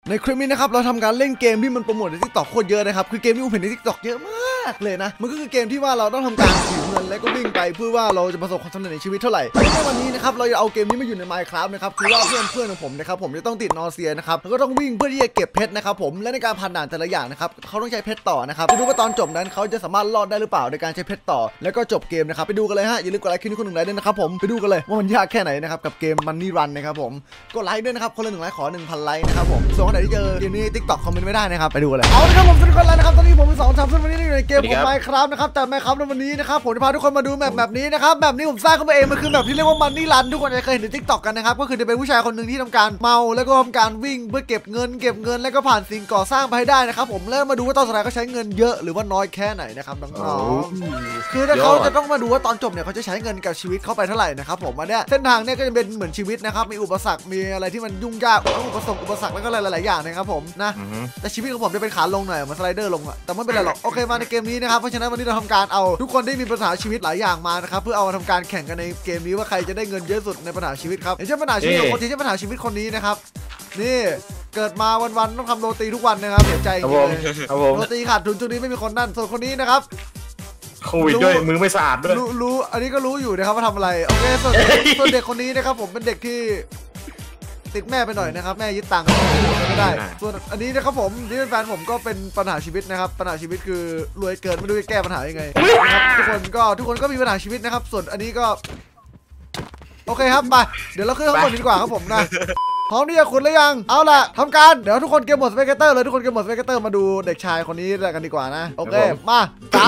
ในคลิปนี้นะครับเราทำการเล่นเกมที่มันโปรโมทใน TikTok โคตรเยอะนะครับคือเกมที่ผมเห็นใน TikTok เยอะมากเลยนะมันก็คือเกมที่ว่าเราต้องทำการถือเงินแล้วก็วิ่งไปเพื่อว่าเราจะประสบความสำเร็จในชีวิตเท่าไหร่ในวันนี้นะครับเราจะเอาเกมนี้มาอยู่ใน Minecraft นะครับคือว่าเพื่อนของผมนะครับผมจะต้องติดนอร์เซียนะครับแล้วก็ต้องวิ่งเพื่อที่จะเก็บเพชรนะครับผมและในการผ่านด่านแต่ละอย่างนะครับเขาต้องใช้เพชรต่อนะครับไปดูว่าตอนจบนั้นเขาจะสามารถรอดได้หรือเปล่าในการใช้เพชรต่อแล้วก็จบเกมนะครับไปดูกันเลยฮะอย่าลืมกดไลค์คลิปนี้คนหนึ่งไลค์ด้วยนะครับผมไปดูกันเลยว่ามันยากแค่ไหนนะครับกับเกม Money Run นะครับผมกดไลค์ด้วยนะครับคนละ1 ไลค์ขอ 1,000 ไลค์นะครับผมส่วนคนไหนที่เจอเกมนี้ TikTok คอมเมนต์ไม่ได้นะครับไปดูกันเลยเอาละครับผมสวัสดีคนแล้วนะครับตอนนี้ผมเป็น2 ทำซึ่งวันนี้อยู่ในเกมของ Minecraft นะครับแต่ Minecraft ในวันนี้นะครับผมจะพาทุกคนมาดูแบบนี้นะครับแบบนี้ผมสร้างขึ้นมาเองมันคือแบบที่เรียกว่า Money Run ทุกคนจะเคยเห็นใน TikTok กันนะครับก็คือจะเป็นผู้ชายคนหนึ่งที่ทำการเมาแล้วก็ทำการวิ่งเพื่อเก็บเงินแล้วก็ผ่านสิ่งก่อสร้างไปให้ได้นะครับผมแล้วมาดูว่าตอนสุดท้ายเขาใช้เงินเยอะหรือว่าน้อยแค่ไหนนะครับน้องๆคือถ้าเขาจะต้องมาดูว่าตอนจบเนี่ยเขาจะใช้เงินกับชีวิตเข้าไปเท่าไหร่นะครับผมอันเนี้ยเส้นทางเนี่ยก็จะเป็นเหมือนชีวิตนะครับมีอุปสรรคมีอะไรที่มันยุ่งยากต้องอุปสรรคแล้วก็หลายๆอย่างนะครับผมนะแต่ชีวิตของผมจะเป็นขาลงหน่อยมันสไลเดอร์ลงอะแต่ไม่เป็นไรหรอกโอเคมาในเกมนี้นะครับเพราะฉะนั้นวันนี้เราทำการเอาทุกคนที่มีปัญหาชีวิตหลายอย่างมานะครับเพื่อเอามาทำการแข่งกันในเกมนี้ว่าใครจะได้เงินเยอะสุดในปัญหาชีวิตครับอย่างเช่นปัญหาชีวิตของคนที่ใช่ปัญหาชีวิตคนนี้นะครับนี่เกิดมาวันๆต้องทำโรตีทุกวันนะครับเสียใจจริงเลยโรตีขาดทุนช่วงนี้ไม่มีคนนั่นส่วนคนนี้นะครับโควิดด้วยมือไม่สะอาดด้วยรู้อันนี้ก็รู้อยู่นะครับว่าทำอะไรโอเคส่วนเด็กคนนี้นะครับผมเป็นเด็กที่ติดแม่ไปหน่อยนะครับแม่ยึดตังค์ไม่ได้ส่วนอันนี้นะครับผมที่เป็นแฟนผมก็เป็นปัญหาชีวิตนะครับปัญหาชีวิตคือรวยเกินไม่รู้จะแก้ปัญหายังไงนะครับทุกคนก็มีปัญหาชีวิตนะครับส่วนอันนี้ก็โอเคครับไปเดี๋ยวเราขึ้นข้างบนดีกว่าครับผมนะพร้อมที่จะขุดหรือยังเอาล่ะทำการเดี๋ยวทุกคนเกมหมดสเปกเตอร์เลยทุกคนเกมหมดสเปกเตอร์มาดูเด็กชายคนนี้กันดีกว่านะโอเคมา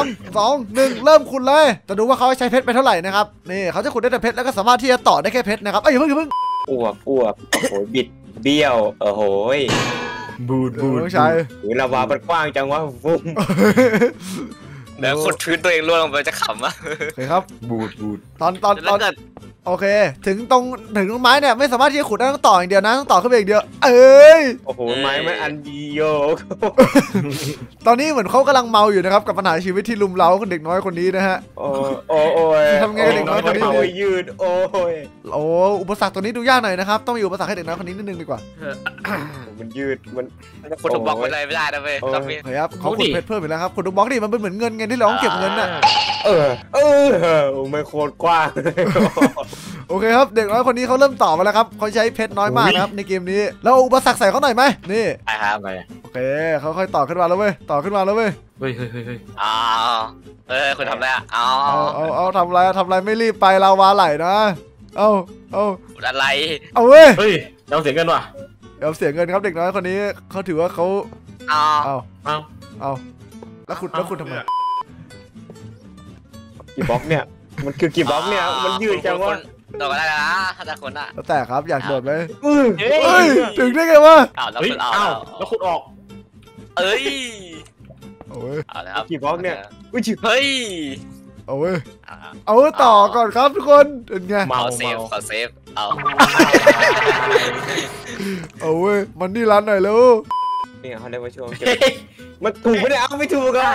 3 2 1เริ่มขุดเลยจะดูว่าเขาใช้เพชรไปเท่าไหร่นะครับนี่เขาจะขุดได้แต่เพชรแล้วก็สามารถที่จะต่อได้แค่เพชรนะครับอย่าเพิ่งอ้วกโอ้ยบิดเบี้ยวโหยบูดใช่ลาวามันกว้างจังวะฟุ้งแล้วขุดพื้นตัวเองร่วงลงไปจะขำอ่ะโอเคครับบูดตอนโอเคถึงตรงไม้เนี่ยไม่สามารถที่จะขุดได้ต้องต่ออย่างเดียวนะต้องต่อขึ้นไปอย่างเดียวโอ้โหไม้มันอันดีโยตอนนี้เหมือนเขากำลังเมาอยู่นะครับกับปัญหาชีวิตที่ลุมเล้าคนเด็กน้อยคนนี้นะฮะโอ้ยทำไงกับเด็กน้อยคนนี้ยืดโอ้อุปสรรคตัวนี้ดูยากหน่อยนะครับต้องมีอุปสรรคให้เด็กน้อยคนนี้นิดนึงดีกว่ามันยืดมันขุดบล็อกไปเลยไม่ได้นะเว้ยครับเขาขุดเพชรเพิ่มอีกแล้วครับขุดบล็อกดิมันเป็นเหมือนเงินไงที่เราต้องเก็บเงินน่ะไม่โคตรกว้างโอเคครับเด็กน้อยคนนี้เขาเริ่มต่อมาแล้วครับเขาใช้เพชรน้อยมากนะครับในเกมนี้แล้วอุปสรรคใส่เขาหน่อยไหมนี่ใช่ครับโอเคเขาค่อยต่อขึ้นมาแล้วเว้ยต่อขึ้นมาแล้วเว้ยเฮ้ยคุณทำอะไรอ่ะเอาทำอะไรไม่รีบไปลาวาไหลนะเอาอะไรเอาเว้ยเราเสียเงินว่ะเอาเสียเงินครับเด็กน้อยคนนี้เขาถือว่าเขาเอาแล้วคุณทำไมกี่บล็อกเนี่ยมันคือกี่บล็อกเนี่ยมันยืดจังวะต่อก็ได้นะถ้าจะคนอ่ะแล้วแต่ครับอยากโดดไหมถึงได้ไงวะแล้วขุดออกโอ้ยกี่บล็อกเนี่ยเฮ้ยเอาต่อก่อนครับทุกคนเป็นไงขอเซฟเอาเว้ยมันนี่ร้านหน่อยแล้วนี่เขาเรียกว่าช่วงมันถูกไม่ได้ไม่ถูกกัน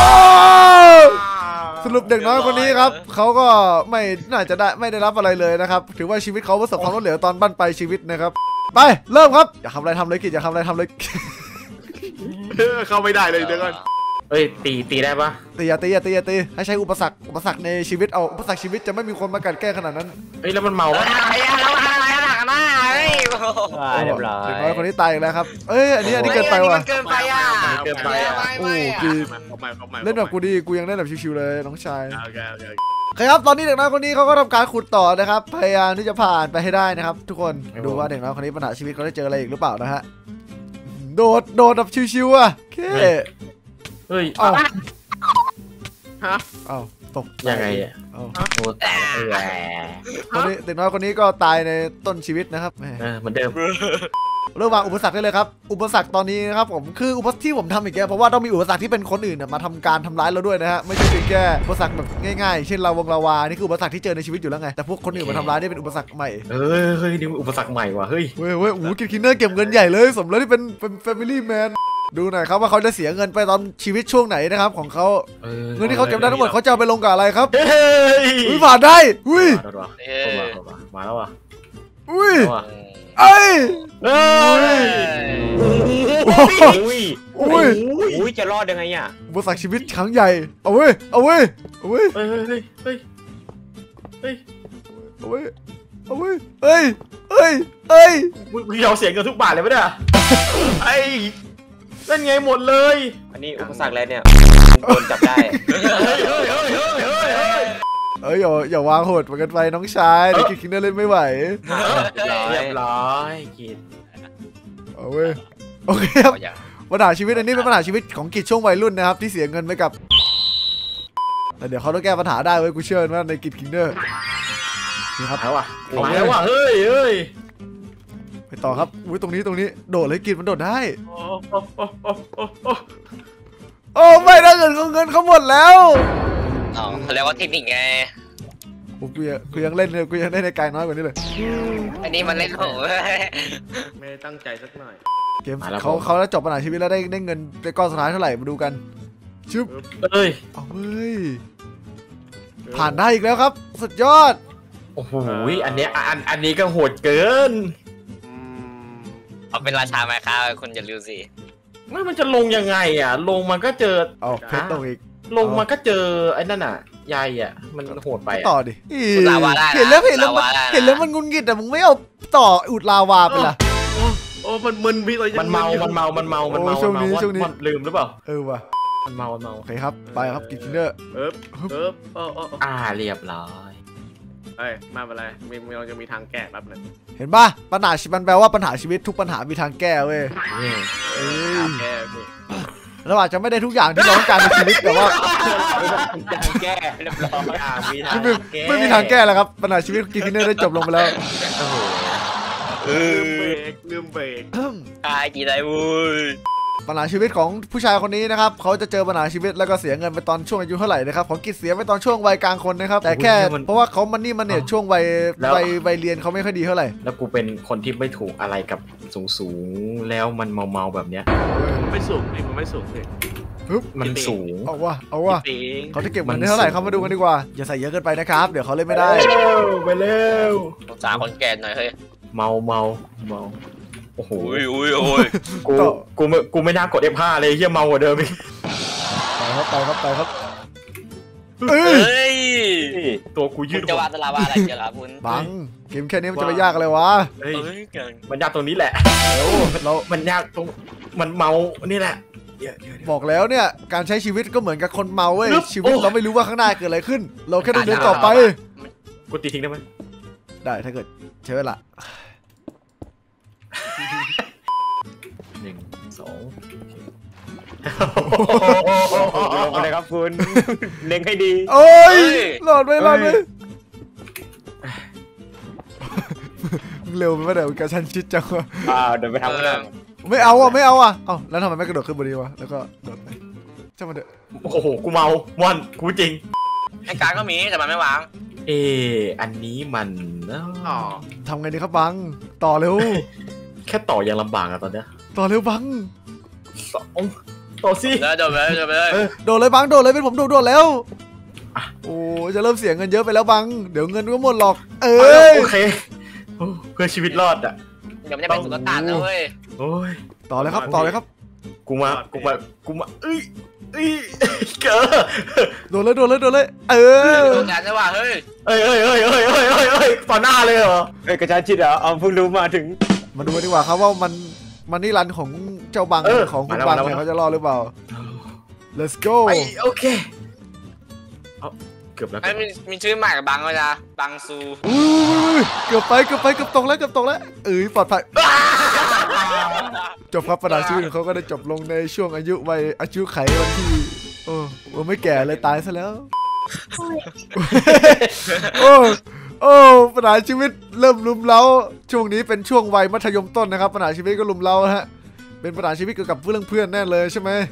สรุปเด็กน้อยคนนี้ครับเขาก็ไม่น่าจะไม่ได้รับอะไรเลยนะครับถือว่าชีวิตเขาประสบความล้มเหลวตอนบั้นปลายชีวิตนะครับไปเริ่มครับอย่าทำอะไรทำเลยกิจอย่าทำอะไรทำเลยเข้าไม่ได้เลยเดี๋ยวก่อนตีได้ปะตีให้ใช้อุปสรรคในชีวิตเอาอุปสรรคชีวิตจะไม่มีคนมากัดแก้ขนาดนั้นแล้วมันเมาปะเรียบร้อยเด็กน้อยคนนี้ตายอีกแล้วครับอันนี้เกินไปว่ะโอ้กีเล่นแบบกูดีกูยังเล่นแบบชิวๆเลยน้องชายครับตอนนี้เด็กน้อยคนนี้เขาก็ทำการขุดต่อนะครับพยายามที่จะผ่านไปให้ได้นะครับทุกคนดูว่าเด็กน้อยคนนี้ปัญหาชีวิตเขาได้เจออะไรอีกหรือเปล่านะฮะโดดแบบชิวๆอ่ะโอเคตกยังไงอ่ะคนนี้เด็กน้อยคนนี้ก็ตายในต้นชีวิตนะครับเหมือนเดิมเริ่มวางอุปสรรคได้เลยครับอุปสรรคตอนนี้นะครับผมคืออุปสรรคที่ผมทำอีกแกเพราะว่าต้องมีอุปสรรคที่เป็นคนอื่นมาทำการทำร้ายเราด้วยนะฮะไม่ใช่เพียงแค่อุปสรรคแบบง่ายๆเช่นลาวานี่คืออุปสรรคที่เจอในชีวิตอยู่แล้วไงแต่พวกคนอื่นมาทำร้ายนี่เป็นอุปสรรคใหม่นี่อุปสรรคใหม่ว่ะเฮ้ยคินเนอร์เก็บเงินใหญ่เลยสมแล้วที่เป็นแฟมิลี่แมนดูหน่อยครับว่าเขาจะเสียเงินไปตอนชีวิตช่วงไหนนะครับของเขาเงินที่เขาเก็บได้ทั้งหมดเขาจะเอาไปลงกับอะไรครับผ่านได้มาแล้วว่ะเอ้ยเฮ้ยอุ้ยอุ้ยจะรอดยังไงอ่ะอุปสรรคชีวิตครั้งใหญ่เอาเว้ยเอาเว้ยเอาเว้ยเฮ้ยเฮ้ยเฮ้ยเฮ้ยเอาเว้ยเอาเว้ยเฮ้ยเฮ้ยเฮ้ยมึงยอมเสียเงินทุกบาทเลยปะเนี่ยไอ้นั่นไงหมดเลยอันนี้อุปสรรคแล้วเนี่ยโดนจับได้เฮ้ยเฮ้ยเฮ้ยเฮ้ยเฮ้ยเฮ้ยเอ้ยอย่าวางโหดเหมือนกันไปน้องชายเดี๋ยวกินได้เล่นไม่ไหวเรียบร้อยกินเอาเว้ยโอเคครับปัญหาชีวิตอันนี้เป็นปัญหาชีวิตของกิจช่วงวัยรุ่นนะครับที่เสียเงินไปกับแต่เดี๋ยวเขาต้องแก้ปัญหาได้เว้ยกูเชื่อว่าในกิจคิงเดอร์นี่ครับมาว่ะมาแล้วว่ะเฮ้ยเฮ้ยไปต่อครับอุ้ยตรงนี้โดดเลยกิจมันโดดได้โอ้โอ้โอ้โอ้โอ้โอ้โอ้ไม่ได้เงินเขาหมดแล้วอ๋อเขาเรียกว่าเทคนิคไงกูยังเล่นเลยกูยังได้ในกายน้อยกว่านี้เลยอันนี้มันเล่นโหไม่ได้ตั้งใจสักหน่อยเกมเขาจะจบปัญหาชีวิตแล้วได้เงินในก้อนสุดท้ายเท่าไหร่มาดูกันชึบเอ้ยเอาเว้ยผ่านได้อีกแล้วครับสุดยอดโอ้โหอันเนี้ยอันนี้ก็โหดเกินเอาเป็นราชาไหมครับคุณอย่าลืมสิมันจะลงยังไงอ่ะลงมันก็เจอเอาเพชรตกอีกลงมันก็เจอไอ้นั่นอ่ะยายอ่ะมันโหดไปต่ออ่ะดิลาวาได้นะเห็นแล้วลาวาได้นะเห็นแล้วมันงุนงิดแต่มึงไม่เอาต่ออุดลาวาไปล่ะโอ้มันมึนพี่มันเมามันลืมหรือเปล่าว่ะมันเมาโอเคครับไปครับกินเนอร์เรียบร้อยเฮ้ยมาเป็นไรเราจะมีทางแก้แป๊บนึงเห็นป่ะปัญหามันแปลว่าปัญหาชีวิตทุกปัญหามีทางแก้เว้ยแก้พี่เราอาจจะไม่ได้ทุกอย่างที่เราต้องการในชีวิตแต่ว่าทางแก้เรียบร้อยไม่มีทางแก้แล้วครับปัญหาชีวิตกินเนอร์ได้จบลงไปแล้วลืมเบรกตายกี่ได้วุ้ยปัญหาชีวิตของผู้ชายคนนี้นะครับเขาจะเจอปัญหาชีวิตแล้วก็เสียเงินไปตอนช่วงอายุเท่าไหร่นะครับของกิจเสียไปตอนช่วงวัยกลางคนนะครับแต่แค่เพราะว่าเขามันเนี่ยช่วงวัยเรียนเขาไม่ค่อยดีเท่าไหร่แล้วกูเป็นคนที่ไม่ถูกอะไรกับสูงแล้วมันเมาแบบเนี้ยมันไม่สูงมันไม่สูงเลยมันสูงเอาวะเขาจะเก็บเงินได้เท่าไหร่เขามาดูกันดีกว่าอย่าใส่เยอะเกินไปนะครับเดี๋ยวเขาเล่นไม่ได้ไปเร็วสงสารคนแก่หน่อยเฮ้ยเมาโอ้โหอุ้ยกูไม่น่ากด F5 เลยเฮียเมากว่าเดิมอีกไปครับเฮ้ยตัวกูยืคุดณจะวาดลาวาอะไรเจอครับคุณบังเกมแค่นี้มันจะไปยากอะไรวะเฮ้ยเฮ้ยเก่งมันยากตรงนี้แหละ มันยากตรงมันเมานี่แหละบอกแล้วเนี่ยการใช้ชีวิตก็เหมือนกับคนเมาเว้ยชีวิตเราไม่รู้ว่าข้างหน้าเกิดอะไรขึ้น เราแค่ต้องเดินต่อไปกูตีทิ้งได้ไหมได้ถ้าเกิดใช้เวลา 1 2 อะไรครับคุณเล็งให้ดีโอ้ยหลอดไปมึงเร็วไปไหมเดี๋ยวกระชั้นชิดจังวะเดินไปทำกันไม่เอาเอ้าแล้วทำไมไม่กระโดดขึ้นบนนี้วะแล้วก็โดดไปช่างมันเถอะโอ้โหกูเมาวันกูจริงไอ้การก็มีแต่มันไม่วางอันนี้มันทำไงดีครับบังต่อเร็วแค่ต่อยังลำบากอะตอนเนี้ยต่อเร็วบังต่อสิแล้วโดนไปเลยโดดเลยบังโดดเลยเป็นผมโดดแล้วโอ้จะเริ่มเสียเงินเยอะไปแล้วบังเดี๋ยวเงินก็หมดหรอกโอเคเพื่อชีวิตรอดอะเดี๋ยวไม่ได้เป็นสุลต่านนะเว้ยโอ้ยต่อเลยครับกูมาเอ้ยเก๋อโดดเลยโดนกันได้ว่ะเฮ้ยเอ้ยต่อหน้าเลยเหรอกระชากชิดเหรอเอาเพิ่งรู้มาถึงมาดูดีกว่าครับว่ามันนี่รันของเจ้าบังของคุณบังเนี่ยเขาจะรอดหรือเปล่า let's go โอเคเกือบแล้วไอ้มีชื่อใหม่กับบังเลยนะบังซูเกือบตกแล้วปลอดภัยจบครับปัญหาชีวิตของเขาก็ได้จบลงในช่วงอายุไขวันที่ไม่แก่เลยตายซะแล้วโอ้ปัญหาชีวิตเริ่มลุมเล้าช่วงนี้เป็นช่วงวัยมัธยมต้นนะครับปัญหาชีวิตก็ลุมเล้าฮะเป็นปัญหาชีวิตเกี่ยวกับเพื่อนแน่เลยใช่ไหม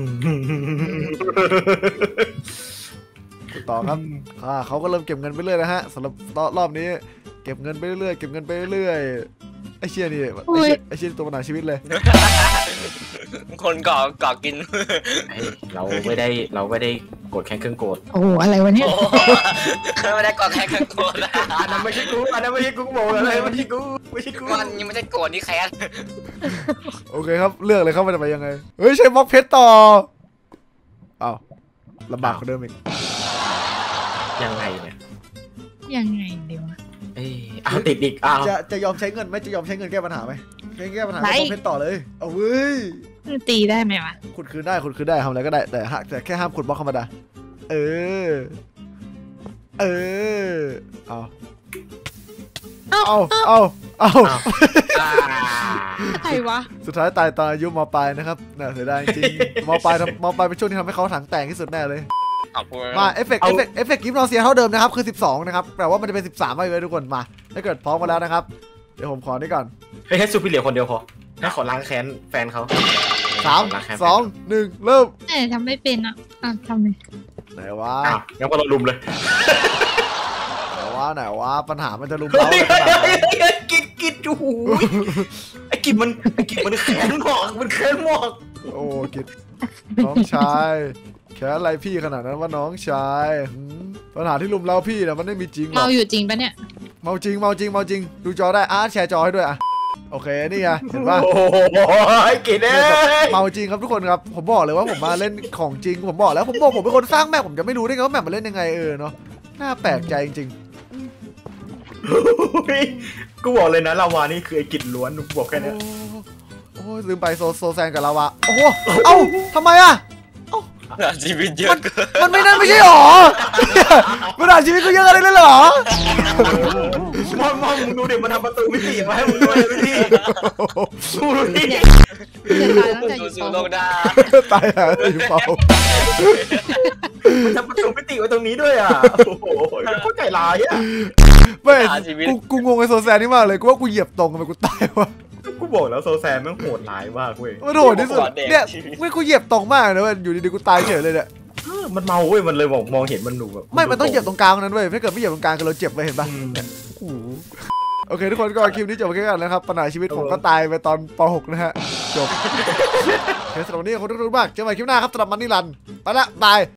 ต่อครับเขาก็เริ่มเก็บเงินไปเรื่อยนะฮะสำหรับรอบนี้เก็บเงินไปเรื่อยไอ้เชี่ยนี่ไอ้เชี่ยตัวปัญหาชีวิตเลยคนก่อกินเราไม่ได้โกรธแค่เครื่องโกรธโอ้โหอะไรวะเนี่ยโอ้ไม่ได้กอดแค่เครื่องโกรธนะอันนั้นไม่ใช่กูบอกเลยไม่ใช่กูมันยังไม่ได้โกรธนี่แค้นโอเคครับเลือกเลยครับมันจะไปยังไงเฮ้ยใช้บล็อกเพชรต่ออ้าวลำบากกว่าเดิมอีกยังไงเนี่ยยังไงเดี๋ยวเอาติดอีกอ้าวจะยอมใช้เงินไหมจะยอมใช้เงินแก้ปัญหาไหมแก้ปัญหาบล็อกเพชรต่อเลยเอาเว้ยตีได้ไหมวะขุดคืนได้ทำอะไรก็ได้แต่แค่ห้ามขุดบล็อกธรรมดาเออเอาใครวะสุดท้ายตายตอนอายุมปลายนะครับน่าเสียดายจริงมปลายเป็นช่วงที่ทำให้เขาถังแตกที่สุดแน่เลยมาเอฟเฟกต์กิฟต์นอเซียเท่าเดิมนะครับคือ12นะครับแต่ว่ามันจะเป็น13ไปเลยทุกคนมาถ้าเกิดพร้อมกันแล้วนะครับเดี๋ยวผมขอนี่ก่อนให้ซูเปอร์เหลียวคนเดียวพอให้ขอล้างแค้นแฟนเขา 3 2 1เริ่มทำไม่เป็นอ่ะทำเลยไหนวะอ้าวงั้นก็เราลุมเลยไหนวะปัญหามันจะลุมเราขนาดไหนกิดโอ้โหไอ้กิดมันแขนหมอกมันแขนหมอกโอ้กิดน้องชายแค่อะไรพี่ขนาดนั้นว่าน้องชายปัญหาที่ลุมเราพี่เนี่ยมันไม่มีจริงหรอกเมาอยู่จริงปะเนี่ยเมาจริงดูจอได้แชร์จอให้ด้วยอ่ะโอเคนี่ไงเห็นป่ะโอ้โหไอ้กิดเนี่ยเมาจริงครับทุกคนครับผมบอกเลยว่าผมมาเล่นของจริงผมบอกแล้วผมเป็นคนสร้างแมปผมจะไม่รู้ได้ไงว่าแมปมันเล่นยังไงเนาะน่าแปลกใจจริงกูบอกเลยนะลาวานี่คือไอ้กิดล้วนกูบอกแค่นี้โอ้ลืมไปโซแซนกับลาวาโอ้โหเอ้าทำไมอ่ะชีวิตเยอะเกินมันไม่นั่นไม่ใช่หรอมันอ่านชีวิตก็เยอะอะไรเลยเหรอมองมึงดูเด็กมันทำประตูมิติมาให้มึงด้วยพี่ดูดิจะตายตั้งแต่อยู่สู่ปโลก .6 ได้ตายหาอยู่เปล่ามันทำประตูมิติไว้ตรงนี้ด้วยอ่ะโอ้โหโคตรใจร้ายอ่ะไม่กูงงไอ้โซแซนนี่มากเลยกูว่ากูเหยียบตรงทำไมกูตายวะกูบอกแล้วโซแซมแม่งโหดร้ายมากเว้ยมันโหดที่สุดเนี่ยไม่กูเหยียบตรงมากนะเว้ยอยู่ดีๆกูตายเฉยเลยเนี่ยมันเมาเว้ยมันเลยมองเห็นมันดูแบบไม่มันต้องเหยียบตรงกลางนั้นเว้ยถ้าเกิดไม่เหยียบตรงกลางคือเราเจ็บไปเห็นปะโอ้โหโอเคทุกคนก็คลิปนี้จบแค่กันนะครับปัญหาชีวิตผมก็ตายไปตอนป .6 นะฮะจบโอเคสำหรับวันนี้ขอบคุณทุกท่านมากเจอกันใหม่คลิปหน้าครับสำหรับมันนี่รันไปละบาย